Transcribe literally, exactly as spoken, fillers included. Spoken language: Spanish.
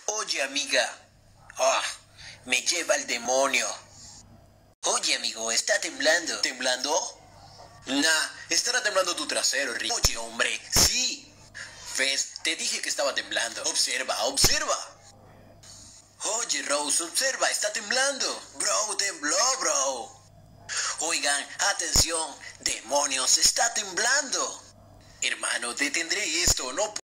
Oye, amiga. Ah, me lleva el demonio. Oye, amigo, está temblando. ¿Temblando? Nah, estará temblando tu trasero, Rick. Oye, hombre, sí. ¿Ves? Te dije que estaba temblando. Observa, observa. Oye, Rose, observa, está temblando. Bro, tembló, bro. Oigan, atención, demonios, está temblando. Hermano, detendré esto, no